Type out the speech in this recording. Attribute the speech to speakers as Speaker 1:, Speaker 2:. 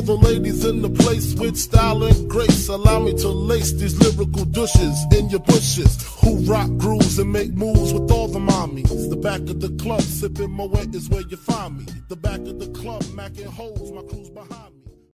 Speaker 1: the ladies in the place with style and grace, allow me to lace these lyrical douches in your bushes who rock grooves and make moves with all the mommies. The back of the club sipping Moet is where you find me. The back of the club macking holes, my crew's behind me.